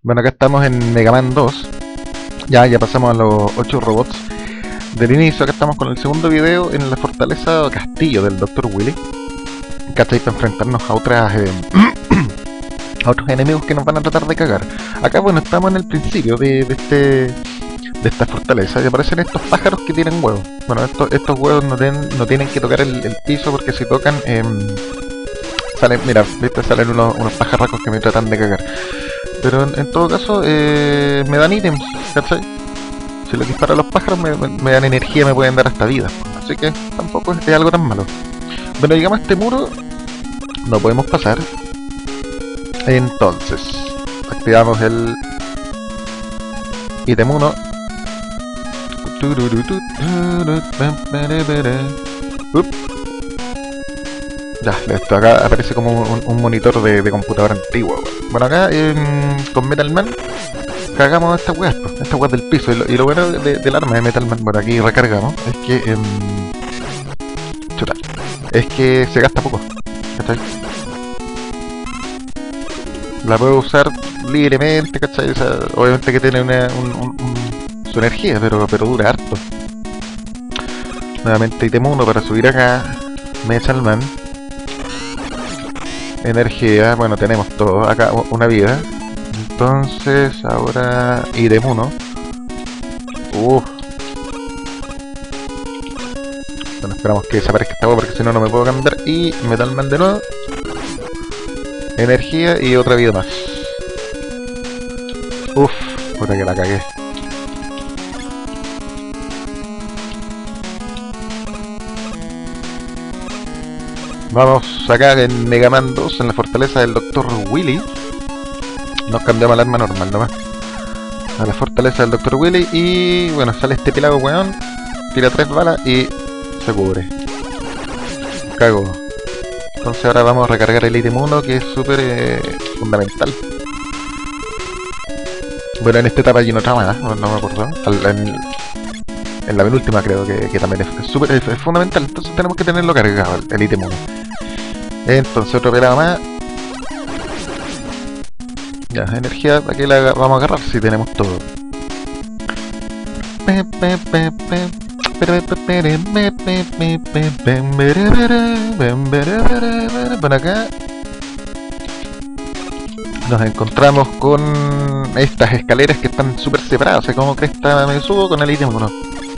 Bueno, acá estamos en Mega Man 2. Ya pasamos a los 8 robots del inicio. Acá estamos con el segundo video en la fortaleza o castillo del Dr. Wily. ¿Cachai? Para enfrentarnos a otras a otros enemigos que nos van a tratar de cagar. Acá, bueno, estamos en el principio de esta fortaleza y aparecen estos pájaros que tienen huevos. Bueno, estos huevos no tienen que tocar el piso, porque si tocan salen, mira, ¿viste? Salen unos pajarracos que me tratan de cagar. Pero en todo caso me dan ítems, ¿cachai? Si les disparo a los pájaros me dan energía, me pueden dar hasta vida. Así que tampoco es algo tan malo. Bueno, llegamos a este muro, no podemos pasar. Entonces activamos el ítem 1. Ya, esto acá aparece como un monitor de computadora antiguo. Bueno, acá con Metal Man cagamos estas weas del piso. Y lo bueno del arma de Metal Man, bueno, aquí recargamos, es que chuta, es que se gasta poco, ¿cachai? La puedo usar libremente, ¿cachai? O sea, obviamente que tiene su energía, pero dura harto. Nuevamente ítem 1 para subir acá. Metal Man. Energía, bueno, tenemos todo. Acá una vida. Entonces, ahora ítem 1. Bueno, esperamos que desaparezca esta agua porque si no, no me puedo cambiar. Y Metal Man de nuevo. Energía y otra vida más. Puta que la cagué. Vamos acá en Mega Man 2, en la fortaleza del Dr. Wily. Nos cambiamos al arma normal nomás. A la fortaleza del Dr. Wily y bueno, sale este pelado weón, tira 3 balas y se cubre. Cago. Entonces ahora vamos a recargar el ítem 1, que es súper fundamental. Bueno, en esta etapa hay otra más, no me acuerdo. En la penúltima creo que también es fundamental, entonces tenemos que tenerlo cargado, el ítem 1. Entonces otro pelado más. Ya, energía, ¿para qué la vamos a agarrar si tenemos todo? Bueno, acá nos encontramos con estas escaleras que están súper separadas. O sea, como cresta me subo con el ítem 1.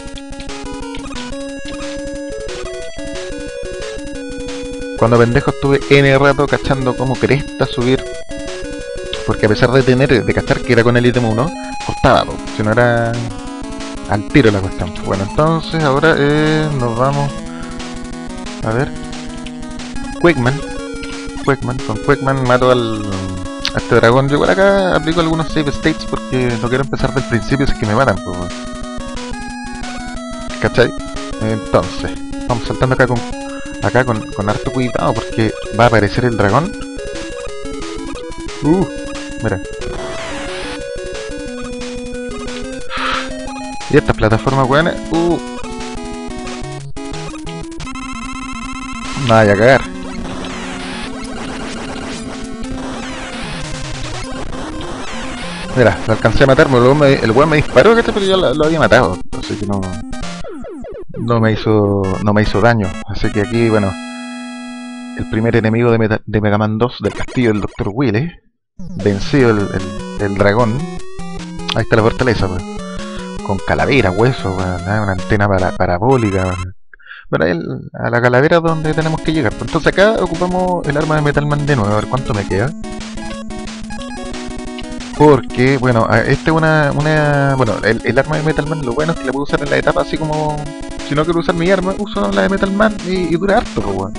Cuando pendejo estuve N rato cachando como cresta subir, porque a pesar de cachar que era con el ítem 1, costaba, si no era al tiro la cuestión. Bueno, entonces ahora nos vamos a ver Quickman. Con Quickman mato a este dragón. Yo igual acá aplico algunos save states porque no quiero empezar del principio, si es que me matan, pues. ¿Cachai? Entonces vamos saltando acá con harto cuidado porque va a aparecer el dragón. Mira. Y estas plataformas buenas. Nada, a cagar. Mira, lo alcancé a matar, el weón me disparó, pero yo lo había matado. Así que no me hizo daño. Así que aquí, bueno, el primer enemigo de Mega Man 2 del castillo del Dr. Wily. Vencido el dragón. Ahí está la fortaleza, pues. Con calavera, hueso, una antena parabólica. Bueno, ahí a la calavera donde tenemos que llegar. Entonces acá ocupamos el arma de Metal Man de nuevo, a ver cuánto me queda. Porque, bueno, este es bueno, el arma de Metal Man, lo bueno es que la puedo usar en la etapa así como... Si no quiero usar mi arma, uso la de Metal Man y dura harto, pues, bueno.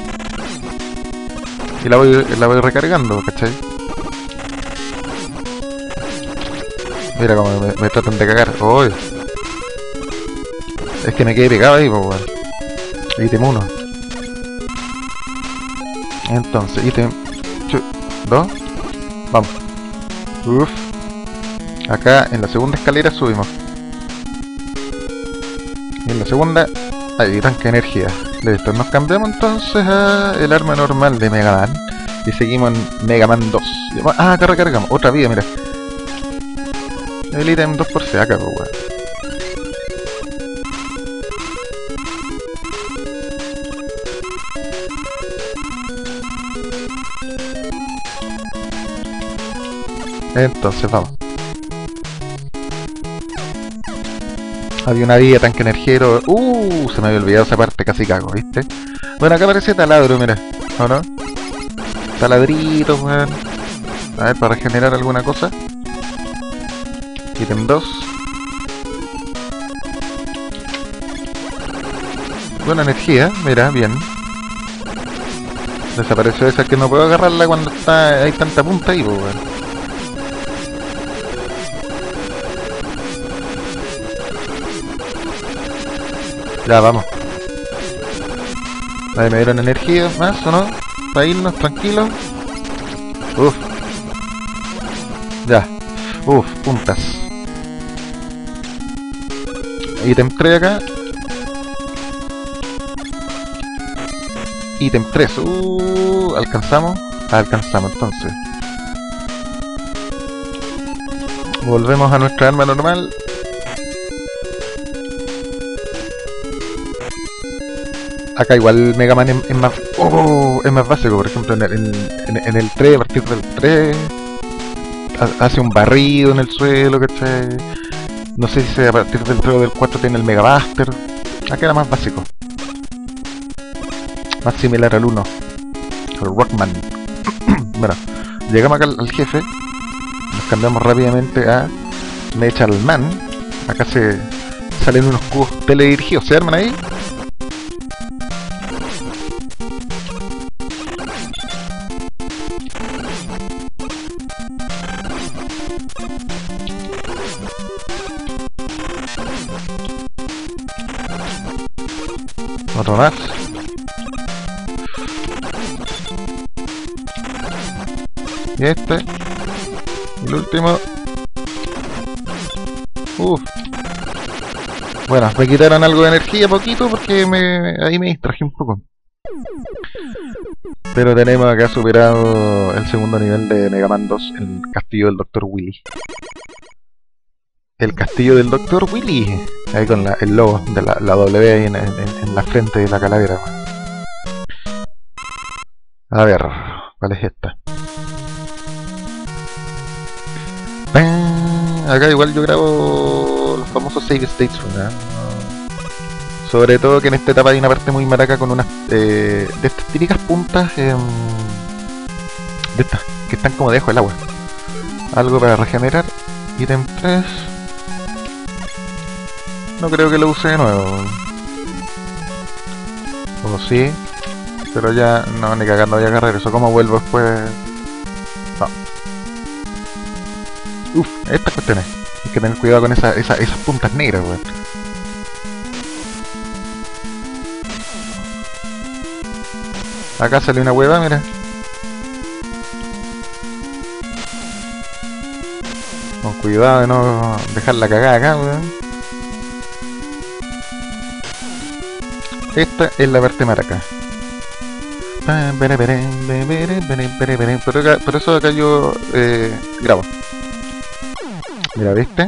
Y la voy recargando, ¿cachai? Mira cómo me tratan de cagar. Es que me quedé pegado ahí, pues, bueno. Ítem 1. Entonces, ítem 2. Vamos. Acá en la segunda escalera subimos. Y en la segunda hay tanque de energía. Listo, nos cambiamos entonces a el arma normal de Mega Man. Y seguimos en Mega Man 2. Acá recargamos. Otra vida, mira. El ítem 2 por si acá, pues weón. Entonces vamos. Había una vía, tanque energiero. Se me había olvidado esa parte, casi cago, ¿viste? Bueno, acá aparece taladro, mira. ¿O no? Taladritos, weón. A ver, para regenerar alguna cosa. Ítem 2. Buena energía, mira, bien. Desapareció esa que no puedo agarrarla cuando está hay tanta punta ahí, pues, weón. Ya, vamos. Ahí me dieron energía más, ¿o no? Para irnos tranquilos. Uf. Ya. Uf, puntas. Ítem 3 acá. Ítem 3. ¿Alcanzamos? Alcanzamos entonces. Volvemos a nuestra arma normal. Acá igual Mega Man es más... es más básico, por ejemplo en el 3, a partir del 3 hace un barrido en el suelo, ¿cachai? No sé si a partir del 3 o del 4 tiene el Mega Buster. Acá era más básico. Más similar al 1. Al Rockman. Bueno, llegamos acá al jefe. Nos cambiamos rápidamente a Metal Man. Acá salen unos cubos teledirigidos, ¿se arman ahí? Otro más. Y este. Y el último. Bueno, me quitaron algo de energía, poquito, porque ahí me distraje un poco. Pero tenemos acá superado el segundo nivel de Mega Man 2, el castillo del Dr. Willy. El castillo del Dr. Willy. Ahí con el logo de la W ahí en la frente de la calavera. A ver, ¿cuál es esta? Acá igual yo grabo los famosos save states, ¿verdad? Sobre todo que en esta etapa hay una parte muy maraca con unas de estas típicas puntas de estas que están como debajo del agua. Algo para regenerar. Ítem 3. No creo que lo use de nuevo. O sí, pero ya no, ni cagando voy a agarrar eso. ¿Cómo vuelvo después? No. Estas cuestiones. Hay que tener cuidado con esas puntas negras, weón. Acá sale una hueva, mira. Con cuidado de no dejarla cagada acá, weón. Esta es la parte maraca. Por eso acá yo grabo. Mira, ¿viste?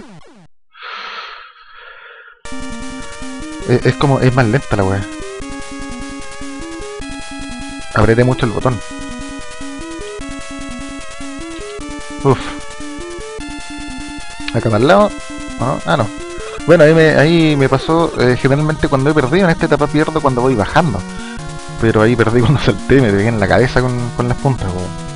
Es más lenta la weá. Apreté mucho el botón. Acá al lado. No. Bueno, ahí me pasó, generalmente cuando he perdido en esta etapa pierdo cuando voy bajando. Pero ahí perdí cuando salté y me pegué en la cabeza con las puntas, weón.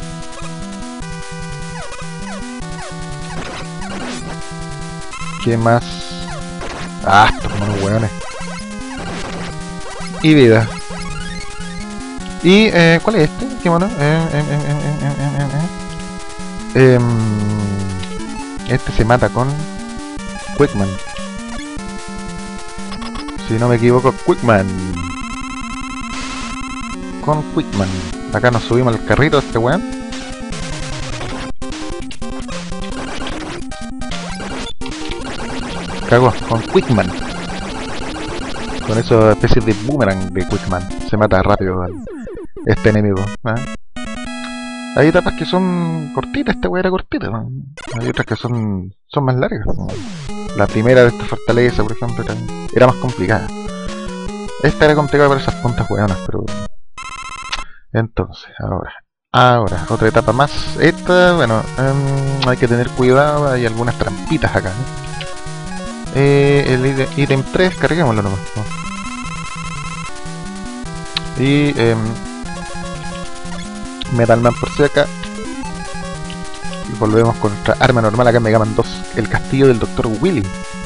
¿Qué más? Estos monos weones. Y vida. ¿Y cuál es este? ¿Qué mono? Este se mata con Quickman. Si no me equivoco, Quickman. Con Quickman. Acá nos subimos al carrito de este weón. Cagó, con Quickman. Con esa especie de boomerang de Quickman. Se mata rápido este enemigo. Hay etapas que son cortitas, esta weá era cortita, man. Hay otras que son más largas. Man. La primera de esta fortaleza, por ejemplo, era más complicada. Esta era complicada por esas puntas weonas, pero... Entonces, ahora, otra etapa más. Esta, bueno, hay que tener cuidado, hay algunas trampitas acá, ¿no? El ítem 3, carguémoslo nomás, ¿no? Y... Metal Man por si acá. Y volvemos con nuestra arma normal acá en Mega Man 2, el castillo del Dr. Wily.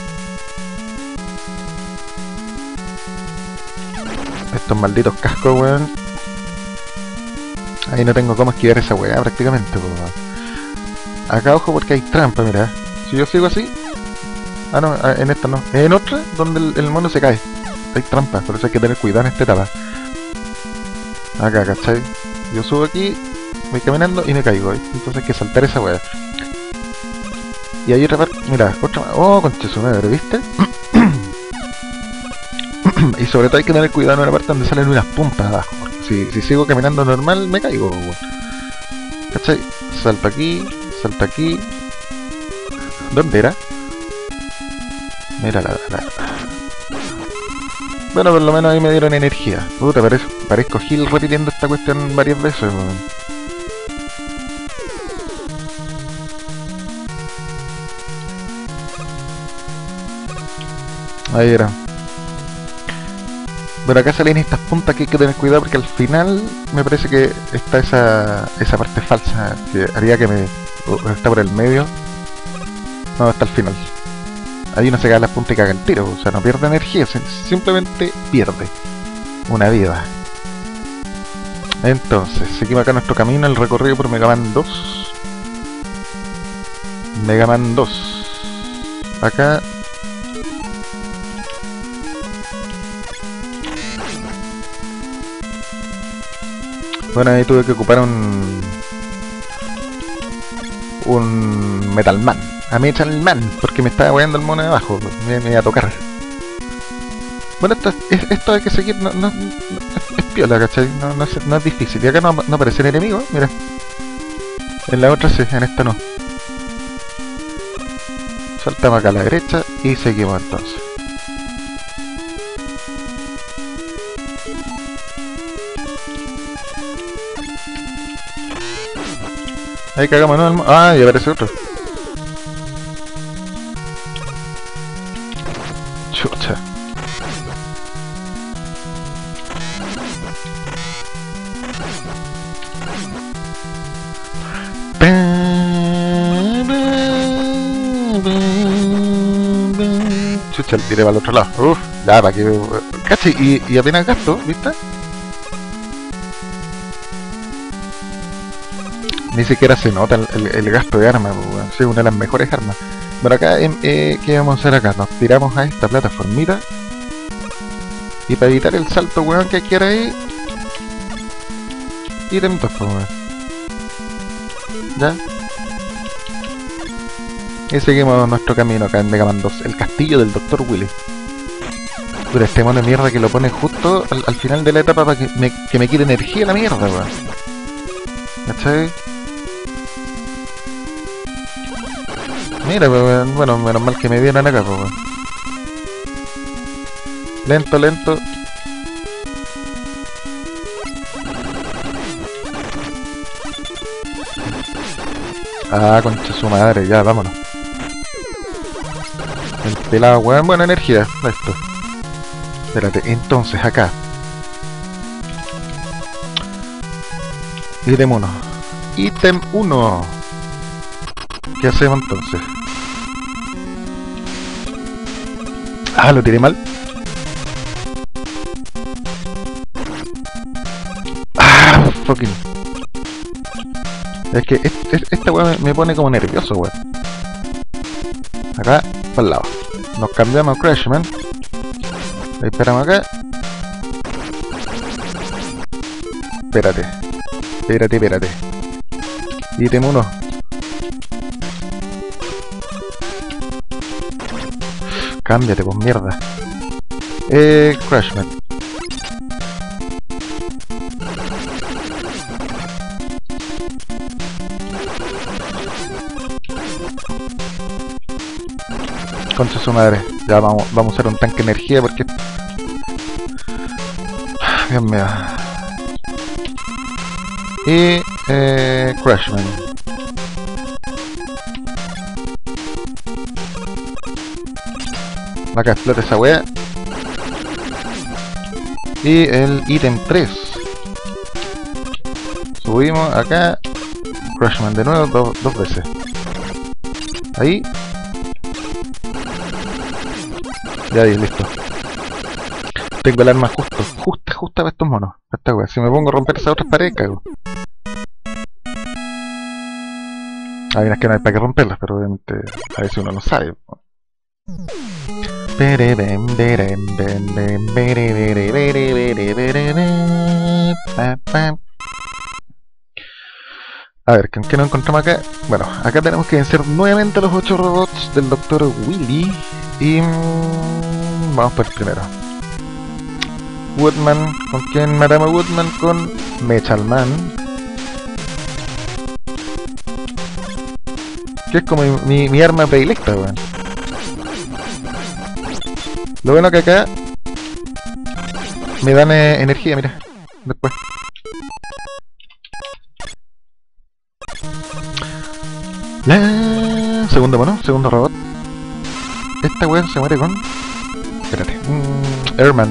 Estos malditos cascos, weón. Ahí no tengo cómo esquivar esa weá prácticamente, weón. Acá ojo porque hay trampa, mira. Si yo sigo así... Ah no, en esta no. En otra, donde el mono se cae. Hay trampa, por eso hay que tener cuidado en esta etapa. Acá, ¿cachai? Yo subo aquí, voy caminando y me caigo, ¿eh? Entonces hay que saltar esa weá. Y hay otra parte, mira, otra más. Oh, concha su madre, ¿viste? Y sobre todo hay que tener cuidado en una parte donde salen unas puntas abajo. Porque si sigo caminando normal, me caigo, weón. ¿Cachai? Salto aquí. ¿Dónde era? Mira Bueno, por lo menos ahí me dieron energía. Puta, parezco Gil repitiendo esta cuestión varias veces, weón. Ahí era. Bueno, acá salen estas puntas que hay que tener cuidado porque al final me parece que está esa parte falsa que haría que me... está por el medio. No, está al final. Ahí uno se cae las puntas y caga el tiro, o sea, no pierde energía, simplemente pierde una vida. Entonces, seguimos acá nuestro camino, el recorrido por Mega Man 2. Mega Man 2. Acá... Bueno, ahí tuve que ocupar un Metal Man. A Metal Man, porque me estaba weando el mono de abajo, me iba a tocar. Bueno, esto hay que seguir, no, es piola, ¿cachai? No es difícil. Y acá no aparecen enemigos, mira. En la otra sí, en esta no. Saltamos acá a la derecha y seguimos entonces. Ahí cagamos, ¿no? Ah, y aparece otro. Chucha. Chucha, el tiré para el otro lado. Uff, ya, para que... Cachi, y apenas gasto, ¿viste? Ni siquiera se nota el gasto de armas, es una de las mejores armas. Bueno, acá, ¿qué vamos a hacer acá? Nos tiramos a esta plataformita. Y para evitar el salto, weón, que quiera ahí... Ítem 2, weón. ¿Ya? Y seguimos nuestro camino acá en Mega Man 2, el castillo del Dr. Wily. Pero este mono de mierda que lo pone justo al final de la etapa para que me quite energía la mierda, weón. ¿Cachai? Mira, bueno, menos mal que me vieron acá, pues. Lento. Ah, concha su madre, ya, vámonos. El pelado, weón, buena energía, esto. Espérate, entonces acá. Ítem 1. Ítem 1. ¿Qué hacemos entonces? Ah, lo tiré mal. Ah, fucking. Es que esta weá me pone como nervioso, weón. Acá, para el lado. Nos cambiamos a Crashman. Ahí esperamos acá. Espérate. Ítem 1. Cámbiate, pues mierda. Crashman. Concha su madre. Ya vamos a usar un tanque de energía porque... Dios mío. Y... Crashman. Acá explota esa wea. Y el ítem 3. Subimos acá. Crashman de nuevo, dos veces. Ahí. Ya ahí, listo. Tengo el arma justa para estos monos. Para esta wea. Si me pongo a romper esas otras paredes, cago. Hay unas que no hay para que romperlas, pero obviamente a veces uno no sabe. A ver, ¿con qué nos encontramos acá? Bueno, acá tenemos que vencer nuevamente a los 8 robots del Dr. Willy. Y... vamos por el primero. Woodman. ¿Con quién matamos a Woodman? Con Mechalman. Que es como mi arma predilecta, weón. Lo bueno que acá me dan energía, mira. Después. Segundo mono, segundo robot. Esta weón se muere con... Espérate. Airman.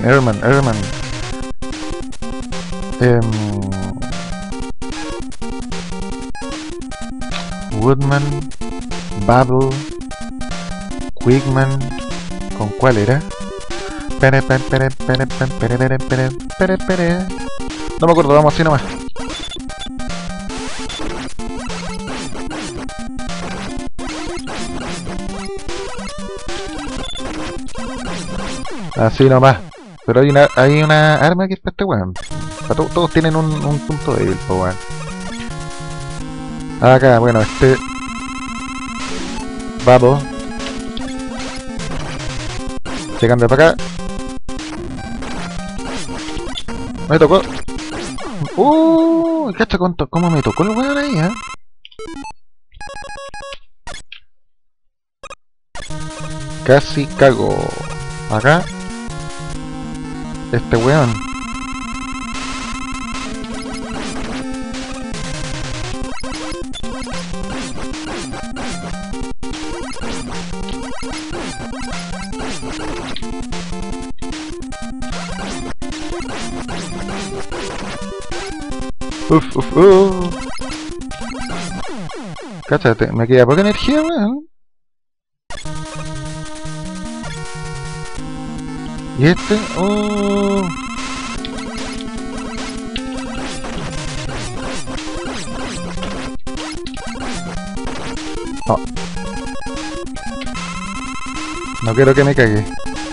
Woodman, Bubble, Quickman. ¿Con cuál era? No me acuerdo, vamos así nomás. Así nomás. Pero hay una arma que es para este weón. Todos tienen un punto débil, po weón. Acá, bueno, este... Babo. Llegando para acá. Me tocó. Cacha cómo me tocó el weón ahí, Casi cago. Acá. Este weón. Cáchate, me queda poca energía, weón. Y este, no quiero que me cague.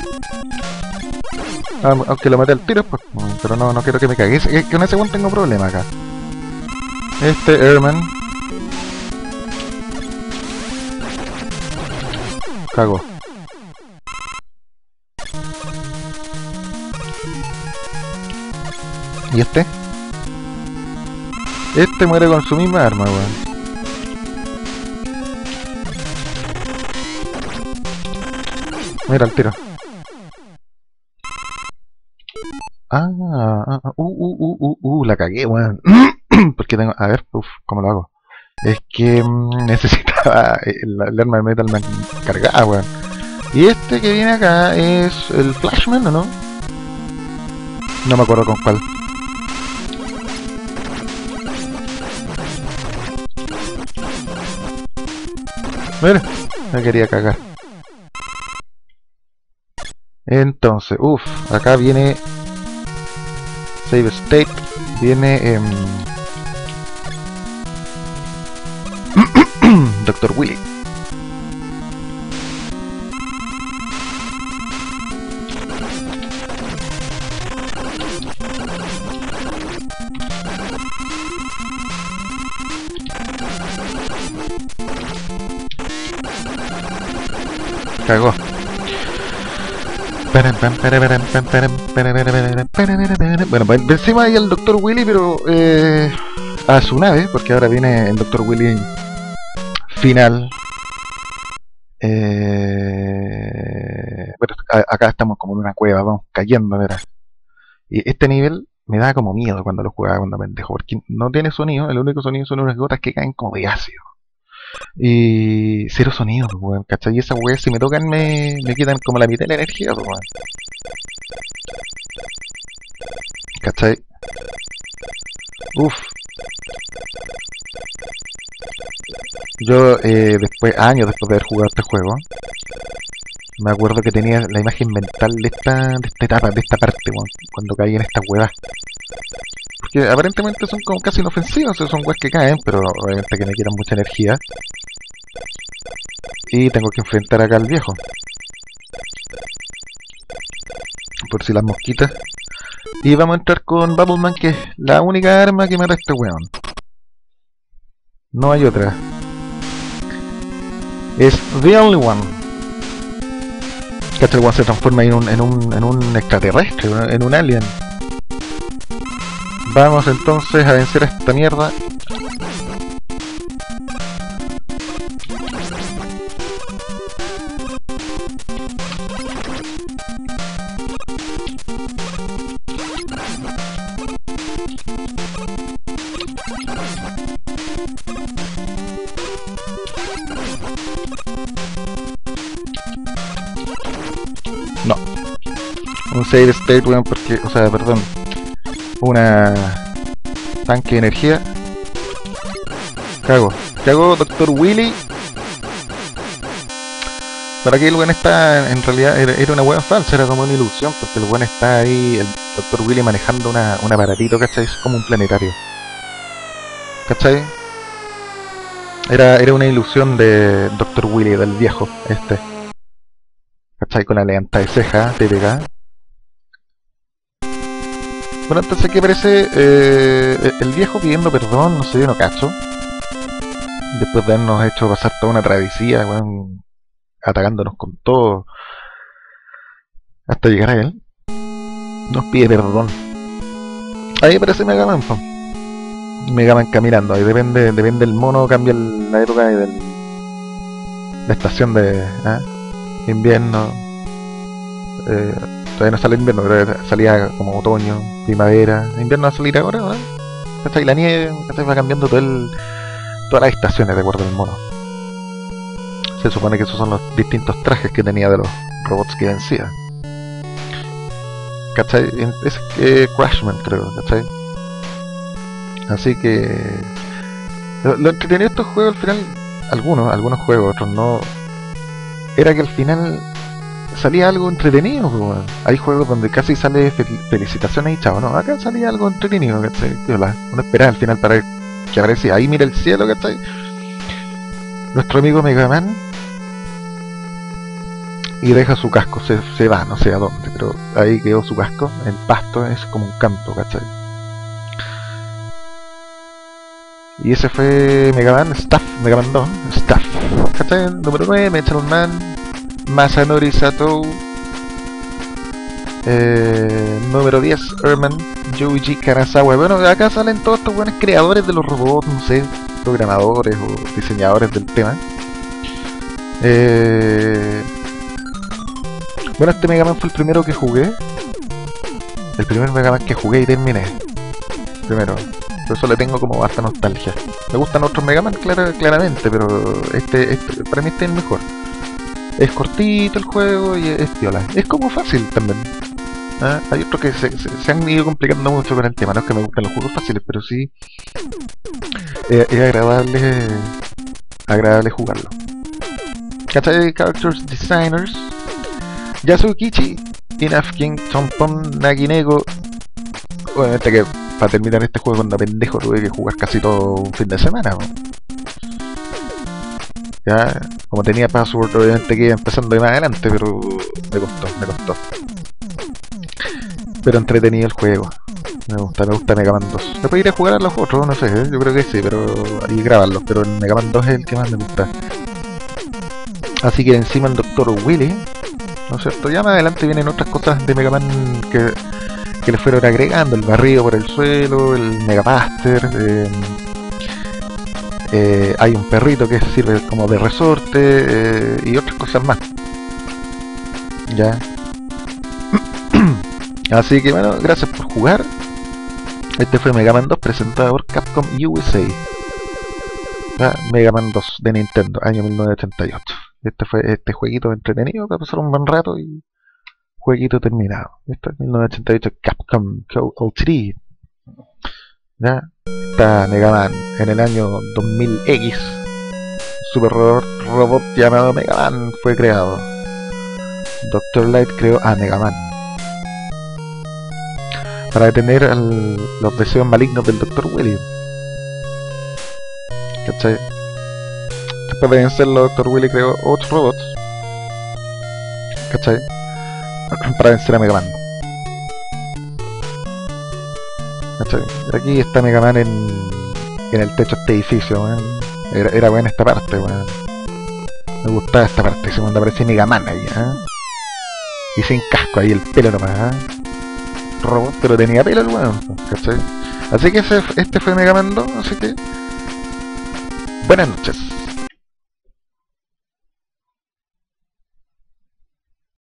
Aunque lo mate al tiro, pues, pero no quiero que me cague. Es que con ese one tengo problema acá. Este Airman. Cago. ¿Y este? Este muere con su misma arma, weón. Mira el tiro. La cagué, weón. Porque tengo... A ver, ¿cómo lo hago? Es que necesitaba el arma de Metal Man cargada, weón. Y este que viene acá es el Flashman, ¿o no? No me acuerdo con cuál. Mira, me quería cagar. Entonces, acá viene Save State, viene Dr. Willy. Cagó. Bueno, encima hay el Dr. Willy, pero a su nave, porque ahora viene el Dr. Willy final. Bueno, acá estamos como en una cueva, vamos cayendo, verás. Y este nivel me da como miedo cuando lo jugaba cuando pendejo, porque no tiene sonido, el único sonido son unas gotas que caen como de ácido. Y cero sonido, weón, ¿cachai? Y esas weas si me tocan me quitan como la mitad de la energía, weón. ¿Cachai? Uf. Yo después, años después de haber jugado este juego, me acuerdo que tenía la imagen mental de esta etapa, de esta parte, weón, cuando caí en esta huevas. Porque aparentemente son como casi inofensivos, son weas que caen, pero obviamente que me quitan mucha energía. Y tengo que enfrentar acá al viejo. Por si las mosquitas. Y vamos a entrar con Bubbleman, que es la única arma que mata a este weón. No hay otra. Es the only one. Que este weón se transforma en un extraterrestre, en un alien. Vamos entonces a vencer a esta mierda. No. Un save state, weón, porque, o sea, perdón. Una tanque de energía. Cago, Dr. Willy. Para que el weón está, en realidad era una weón falsa, era como una ilusión, porque el weón está ahí, el Dr. Willy manejando un aparatito, ¿cachai? Es como un planetario, ¿cachai? Era una ilusión de Dr. Willy, del viejo, ¿cachai? Con la levanta de ceja, típica. Bueno, entonces aquí aparece el viejo pidiendo perdón, no sé, yo no cacho. Después de habernos hecho pasar toda una travesía, weón, atacándonos con todo hasta llegar a él, nos pide perdón. Ahí aparece Mega Man, po. Mega Man caminando, ahí depende del mono, cambia la época y la estación de invierno. Todavía no sale invierno, pero salía como otoño, primavera. Invierno va a salir ahora, ¿no? ¿Cachai? La nieve, ¿cachai? Va cambiando todas las estaciones de acuerdo al mono. Se supone que esos son los distintos trajes que tenía de los robots que vencía. ¿Cachai? Es Crashman, creo, ¿cachai? Así que lo entretenido de estos juegos al final, algunos juegos, otros no, era que al final salía algo entretenido, pues. Hay juegos donde casi sale felicitaciones y chao, no, acá salía algo entretenido, ¿cachai? Uno esperaba al final para que aparecía, ahí mira el cielo, ¿cachai? Nuestro amigo Mega Man, y deja su casco, se va, no sé a dónde, pero ahí quedó su casco, el pasto es como un campo, ¿cachai? Y ese fue Mega Man Mega Man 2, Staff, ¿cachai? Número 9, Metal Man, Masanori Satou, número 10, Erman, Yuji Kanazawa. Bueno, acá salen todos estos buenos creadores de los robots, no sé, programadores o diseñadores del tema. Bueno, este Mega Man fue el primero que jugué. El primer Mega Man que jugué y terminé. Primero. Por eso le tengo como harta nostalgia. Me gustan otros Mega Man, claramente, pero este para mí este es el mejor. Es cortito el juego y es piola. Es como fácil también. Hay otros que se han ido complicando mucho con el tema. No es que me gusten los juegos fáciles, pero sí es agradable jugarlo. ¿Cachai? Characters Designers, Yasukichi, Inafkin, Tompon, Naginego. Obviamente que para terminar este juego cuando pendejo tuve que jugar casi todo un fin de semana, ¿no? Ya, como tenía password, obviamente que iba empezando de más adelante, pero me costó. Pero entretenido el juego. Me gusta Mega Man 2. Después iré a jugar a los otros, no sé, yo creo que sí, pero ahí grabarlos, pero el Mega Man 2 es el que más me gusta. Así que encima el Dr. Willy, ¿no es cierto? Ya más adelante vienen otras cosas de Mega Man que le fueron agregando, el barrido por el suelo, el Mega Master, Hay un perrito que sirve como de resorte y otras cosas más. Ya. Así que bueno, gracias por jugar. Este fue Mega Man 2 presentado por Capcom USA. Mega Man 2 de Nintendo, año 1988. Este fue este jueguito entretenido para pasar un buen rato y jueguito terminado. Esto es 1988 Capcom Co-3. ¿Ya? Está Mega Man en el año 2000X. Super robot llamado Mega Man fue creado. Dr. Light creó a Mega Man para detener los deseos malignos del Dr. Willy. ¿Cachai? Después de vencerlo, Dr. Willy creó otros robots. ¿Cachai? Para vencer a Mega Man. ¿Cachai? Aquí está Mega Man en el techo de este edificio, man. Era buena esta parte, man. Me gustaba esta parte, cuando aparecía Mega Man ahí, y sin casco ahí, el pelo nomás, robot, pero tenía pelo el weón, ¿cachai? Así que este fue Mega Man 2, así que buenas noches.